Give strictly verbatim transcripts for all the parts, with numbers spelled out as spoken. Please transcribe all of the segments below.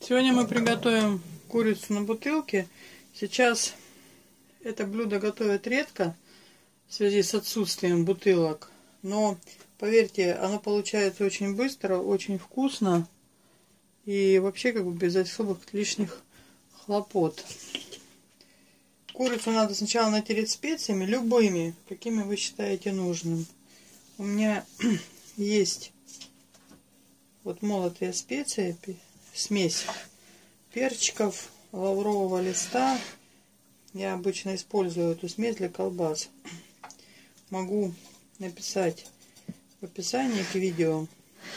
Сегодня мы приготовим курицу на бутылке. Сейчас это блюдо готовят редко в связи с отсутствием бутылок. Но, поверьте, оно получается очень быстро, очень вкусно. И вообще как бы без особых лишних хлопот. Курицу надо сначала натереть специями, любыми, какими вы считаете нужным. У меня есть вот молотые специи, смесь перчиков, лаврового листа. Я обычно использую эту смесь для колбас. Могу написать в описании к видео.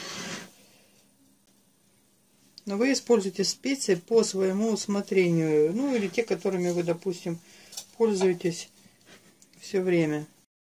Но вы используете специи по своему усмотрению. Ну или те, которыми вы, допустим, пользуетесь все время.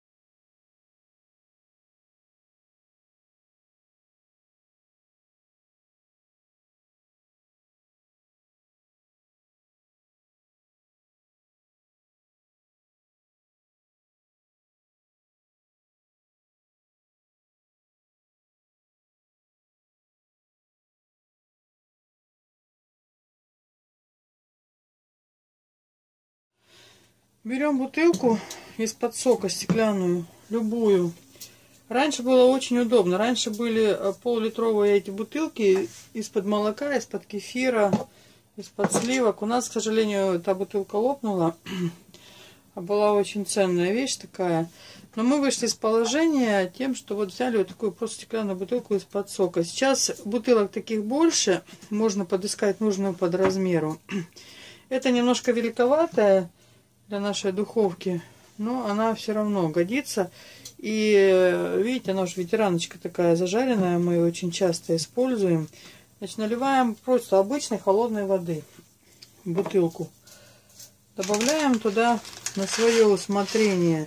Берем бутылку из-под сока стеклянную, любую. Раньше было очень удобно. Раньше были пол-литровые эти бутылки из-под молока, из-под кефира, из-под сливок. У нас, к сожалению, эта бутылка лопнула. Была очень ценная вещь такая. Но мы вышли из положения тем, что вот взяли вот такую просто стеклянную бутылку из-под сока. Сейчас бутылок таких больше. Можно подыскать нужную под размеру. Это немножко великоватая для нашей духовки, но она все равно годится. И видите, она уже ветераночка такая зажаренная, мы ее очень часто используем. Значит, наливаем просто обычной холодной воды в бутылку. Добавляем туда на свое усмотрение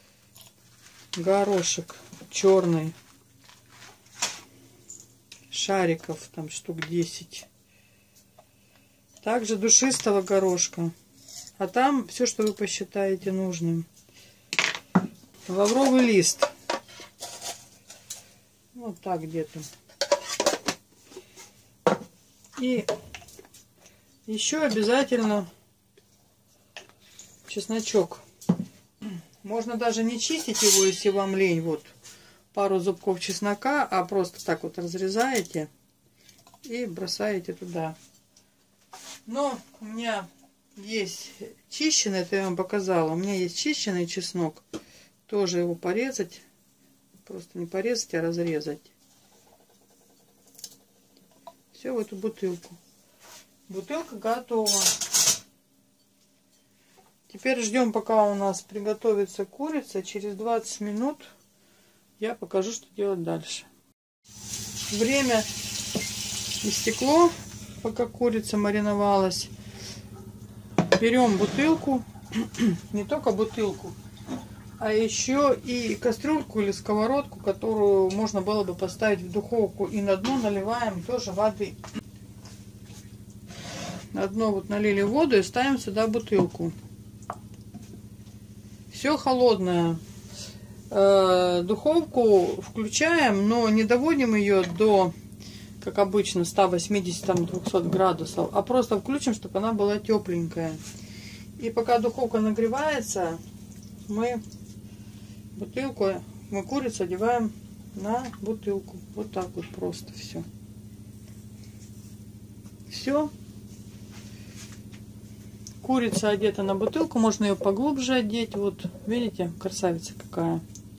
горошек черный, шариков там штук десять. Также душистого горошка. А там все, что вы посчитаете нужным. Лавровый лист. Вот так где-то. И еще обязательно чесночок. Можно даже не чистить его, если вам лень. Вот пару зубков чеснока, а просто так вот разрезаете и бросаете туда. Но у меня есть чищенный, это я вам показала. У меня есть чищенный чеснок. Тоже его порезать. Просто не порезать, а разрезать. Все в эту бутылку. Бутылка готова. Теперь ждем, пока у нас приготовится курица. Через двадцать минут я покажу, что делать дальше. Время истекло, пока курица мариновалась. Берем бутылку, не только бутылку, а еще и кастрюльку или сковородку, которую можно было бы поставить в духовку. И на дно наливаем тоже воды. На дно вот налили воду и ставим сюда бутылку. Все холодное. Духовку включаем, но не доводим ее до, как обычно, ста восьмидесяти - двухсот градусов, а просто включим, чтобы она была тепленькая. И пока духовка нагревается, мы бутылку, мы курицу одеваем на бутылку. Вот так вот просто все. Все. Курица одета на бутылку, можно ее поглубже одеть. Вот, видите, красавица какая.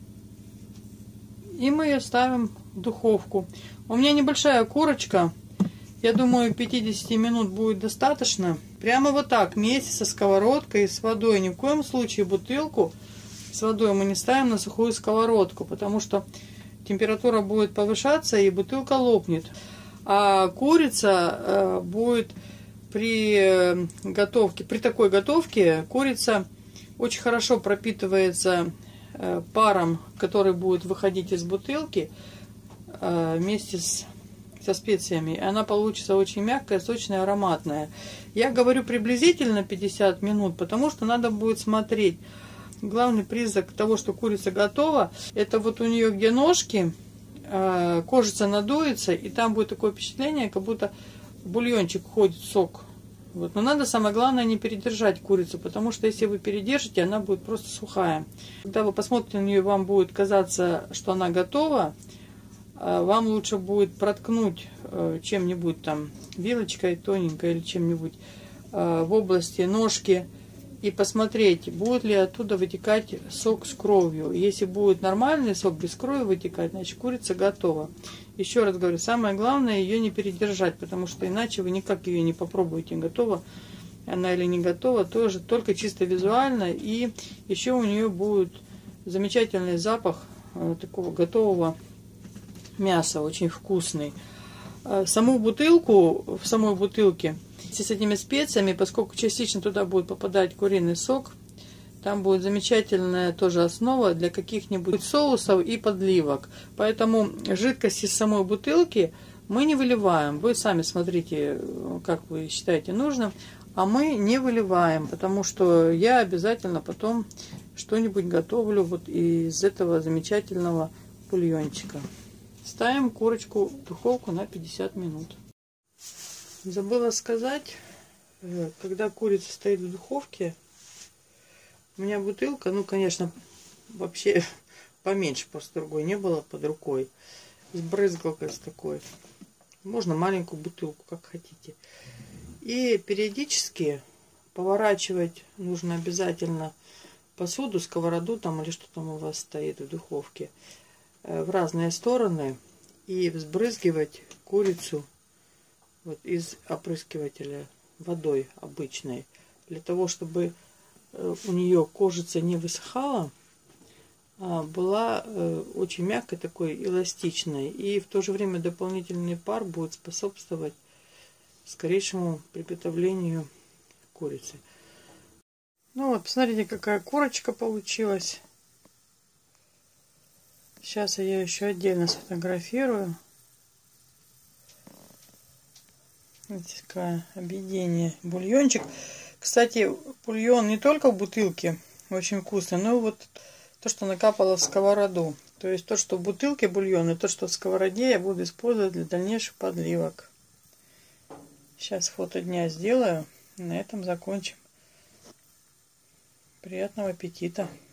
И мы ее ставим в духовку. У меня небольшая курочка. Я думаю, пятидесяти минут будет достаточно. Прямо вот так, вместе со сковородкой и с водой. Ни в коем случае бутылку с водой мы не ставим на сухую сковородку, потому что температура будет повышаться и бутылка лопнет. А курица э, будет при готовке, при такой готовке, курица очень хорошо пропитывается э, паром, который будет выходить из бутылки э, вместе с со специями. Она получится очень мягкая, сочная, ароматная. Я говорю приблизительно пятьдесят минут, потому что надо будет смотреть. Главный признак того, что курица готова, это вот у нее где ножки, кожица надуется, и там будет такое впечатление, как будто бульончик входит сок. Вот. Но надо, самое главное, не передержать курицу, потому что если вы передержите, она будет просто сухая. Когда вы посмотрите на нее, вам будет казаться, что она готова, вам лучше будет проткнуть чем-нибудь там, вилочкой тоненькой или чем-нибудь в области ножки и посмотреть, будет ли оттуда вытекать сок с кровью. Если будет нормальный сок без крови вытекать, значит курица готова. Еще раз говорю, самое главное ее не передержать, потому что иначе вы никак ее не попробуете, готова она или не готова, тоже только чисто визуально. И еще у нее будет замечательный запах э, такого готового мяса, очень вкусный. Э, саму бутылку, в самой бутылке с этими специями, поскольку частично туда будет попадать куриный сок, там будет замечательная тоже основа для каких-нибудь соусов и подливок. Поэтому жидкость из самой бутылки мы не выливаем. Вы сами смотрите, как вы считаете нужным. А мы не выливаем, потому что я обязательно потом что-нибудь готовлю вот из этого замечательного бульончика. Ставим курочку в духовку на пятьдесят минут. Забыла сказать, когда курица стоит в духовке, у меня бутылка, ну, конечно, вообще поменьше, просто другой не было под рукой. С брызгалкой с такой. Можно маленькую бутылку, как хотите. И периодически поворачивать нужно обязательно посуду, сковороду там или что там у вас стоит в духовке в разные стороны. И взбрызгивать курицу вот из опрыскивателя водой обычной. Для того, чтобы у нее кожица не высыхала, а была очень мягкой, такой эластичной. И в то же время дополнительный пар будет способствовать скорейшему приготовлению курицы. Ну вот, посмотрите, какая курочка получилась. Сейчас я ее еще отдельно сфотографирую. Видите, какое объедение. Бульончик. Кстати, бульон не только в бутылке очень вкусный, но и вот то, что накапало в сковороду. То есть то, что в бутылке бульон, и то, что в сковороде, я буду использовать для дальнейших подливок. Сейчас фото дня сделаю. На этом закончим. Приятного аппетита!